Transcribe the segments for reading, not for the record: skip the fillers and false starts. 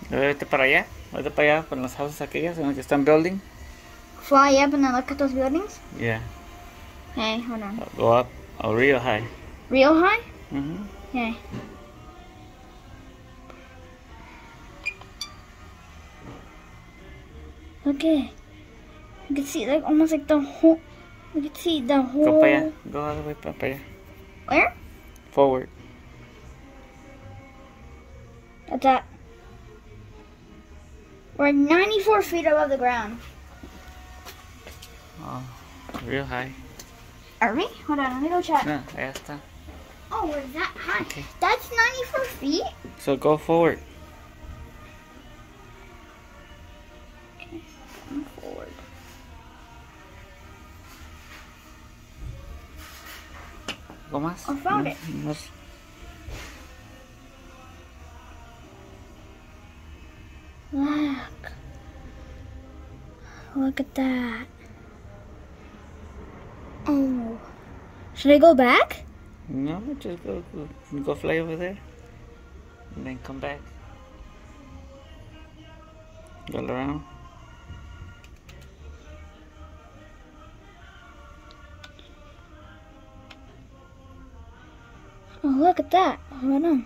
Vete para allá. Vete para allá, con las houses aquellas en las que están building. Fly up and then look at those buildings? Yeah. Okay, hold on. Go up real high. Real high? Mm-hmm. Okay. Okay. You can see like almost like the whole. You can see the whole. Go para allá. Go all the way para allá. Where? Forward. What's that? We're 94 feet above the ground. Oh, real high. Are we? Hold on, let me go check. No, allá está. Oh, we're that high. Okay. That's 94 feet? So go forward. Okay, going forward. Go más. I found it. Más. Look. Look at that. Oh. Should I go back? No, just go fly over there. And then come back. Go around. Oh, look at that. Hold on.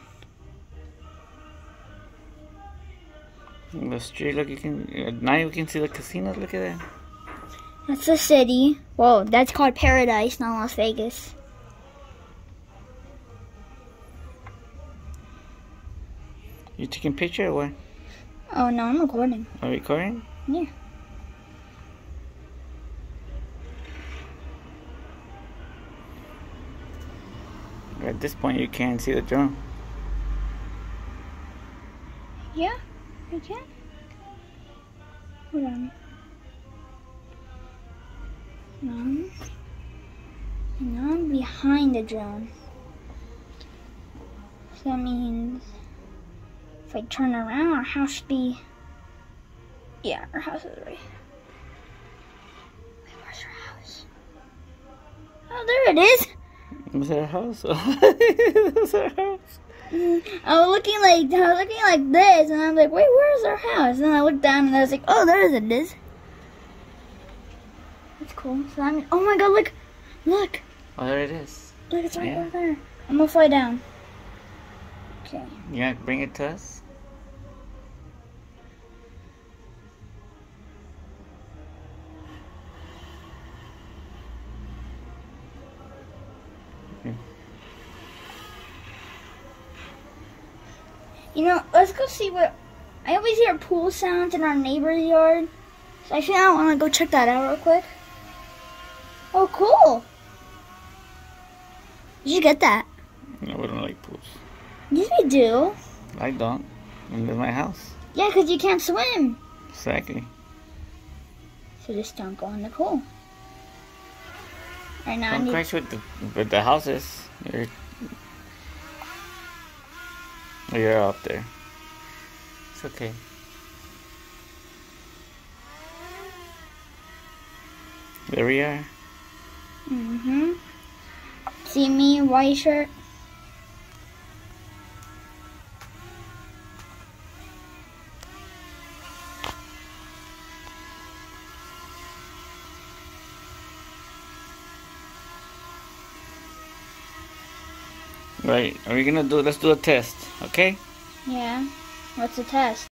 The street, look, you can, now you can see the casinos, look at that. That's the city. Whoa, that's called Paradise, not Las Vegas. You taking picture or what? Oh, no, I'm recording. Are you recording? Yeah. At this point, you can't see the drone. Yeah, I can. Hold on. No. Now I'm behind the drone. So that means if I turn around, our house should be. Yeah, our house is right. Wait, where's our house? Oh, there it is. Was that a house? That's our house. I was looking like this, and I was like, wait, where's our house? And then I looked down, and I was like, oh, there it is. That's cool. So I'm. Oh my God! Look. Oh, there it is. Look, it's right Yeah. over there. I'm gonna fly down. Okay. You gonna bring it to us? You know, let's go see what. I always hear pool sounds in our neighbor's yard, so I think I want to go check that out real quick. Oh, cool! You should get that. No, we don't like pools. Yes, we do. I don't. And there's my house. Yeah, because you can't swim. Exactly. So just don't go in the pool. Right now, I Don't need. crash with the houses. You're up there. It's okay. There we are. Mm-hmm. See me, white shirt? Right. Are we gonna let's do a test, okay? Yeah. What's the test?